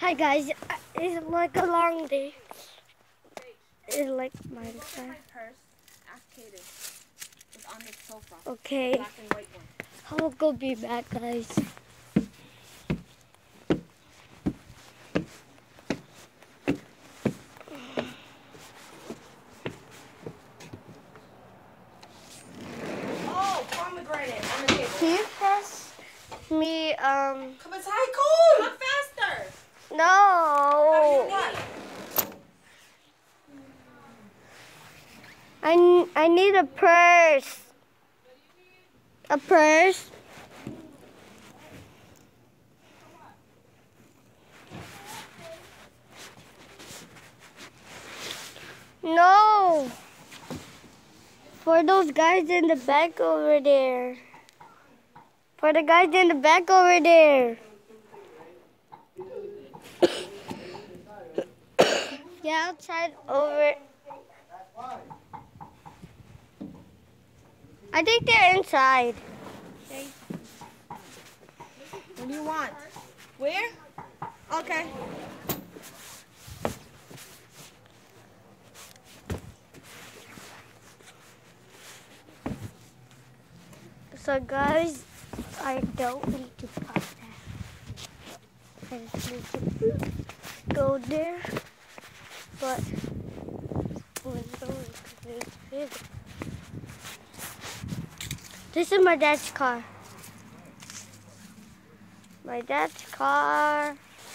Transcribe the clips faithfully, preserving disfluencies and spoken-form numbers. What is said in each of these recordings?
Hi guys, it's like a long day. It's like Minecraft. My purse. Ask Kaden. It's on the sofa. Okay. Black and white one. I'll go be back, guys. Oh, pomegranate on the table. Can you pass me, um... Come inside, cool! Come faster! No! What? I, n- I need a purse. A purse. No! For those guys in the back over there. For the guys in the back over there. Get outside over. I think they're inside. Okay. What do you want? Where? Okay. So guys, I don't need to pop that. I just need to go there. But this is my dad's car. My dad's car.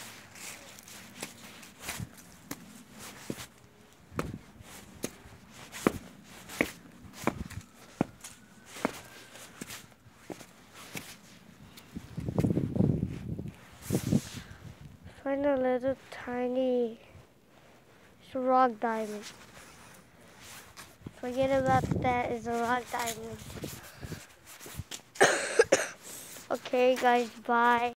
Find a little tiny rock diamond. Forget about that, it's a rock diamond. Okay guys, bye.